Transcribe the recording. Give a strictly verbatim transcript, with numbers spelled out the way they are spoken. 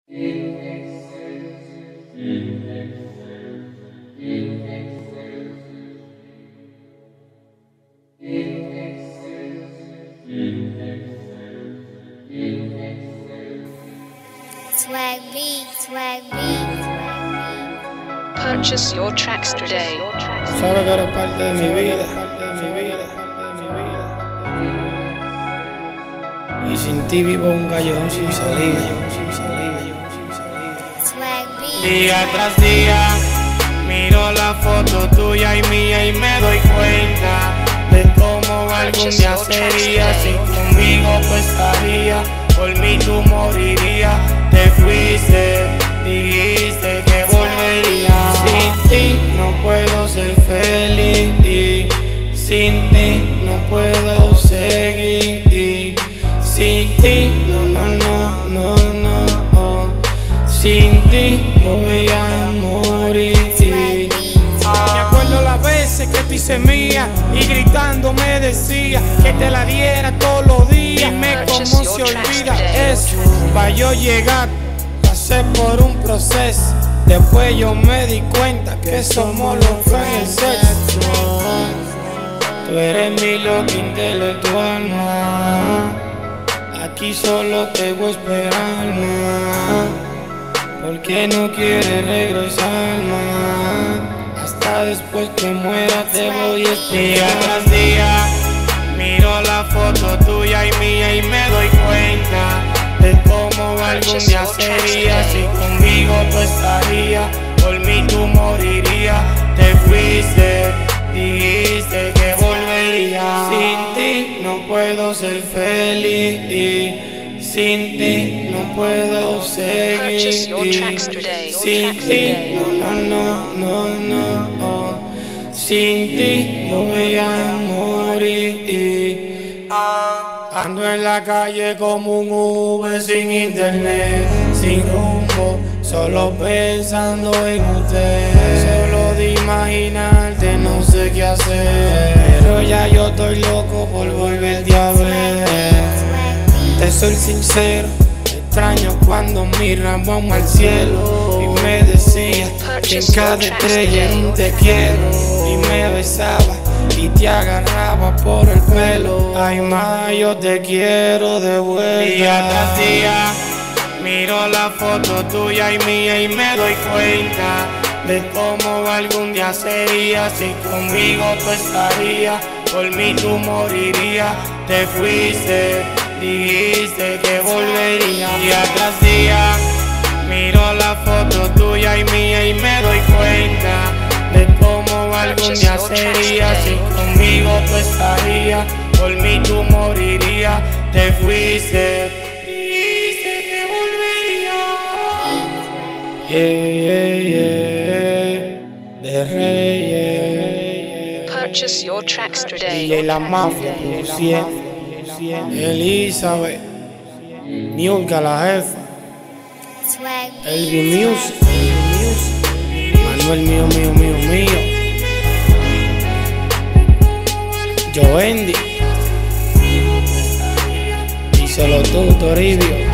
Swag beat, swag beat. Purchase your tracks today. Sabe que eres parte de mi vida, y sin ti vivo un callejón sin salida. Swag beat. Día tras día miro la foto tuya y mía y me doy cuenta de cómo algún día sería. Si conmigo tú estarías, por mí tú morirías. Te fuiste, dijiste que volverías. Sin ti no puedo ser feliz, sin ti no puedo seguir. Sin ti, no, no, no, no, no. Sin ti voy a morir. Me acuerdo las veces que tú hice mía y gritando me decía que te la diera todos los días. Dime cómo se olvida eso. Pa' yo llegar, pasé por un proceso. Después yo me di cuenta que somos los que en el sexo. Tú eres mi loca intelectual, ma. Aquí solo te voy a esperar, ma. ¿Por qué no quieres regresar, ma? Hasta después que muera te voy a esperar. Día tras día miro la foto tuya y mía y me doy cuenta de cómo algún día sería. Si conmigo tú estarías, por mí tú morirías. Te fuiste, dijiste que volverías. Sin ti no puedo ser feliz, sin ti no puedo seguir. Sin ti, no, no, no, no, no. Sin ti voy a morir. Ando en la calle como un Uber sin internet, sin rumbo, solo pensando en usted. Solo de imaginarte no sé qué hacer, pero ya yo estoy loco por volverte a ver. Te soy sincero, extraño cuando miramos al cielo y me decía que en cada estrella era un te quiero. Y me besaba y te agarraba por el pelo. Ay, ma, yo te quiero de vuelta. Día tras día miro la foto tuya y mía y me doy cuenta de cómo algún día sería. Si conmigo tú estarías, por mí tú morirías. Te fuiste, dijiste que volverías. Día tras día miro la foto tuya y mía y me doy cuenta de cómo algún día sería. Si conmigo tú estarías, por mí tú morirías. Te fuiste, dijiste que volverías. Yeah, yeah, yeah. De Reyes. Purchase your tracks today. Y la mafia produciendo. Elizabeth, Niurka la jefa, Swag beat. Elvin Music, Manuel mío, mío, mío, mío, Joendi, díselo tú, Toribio.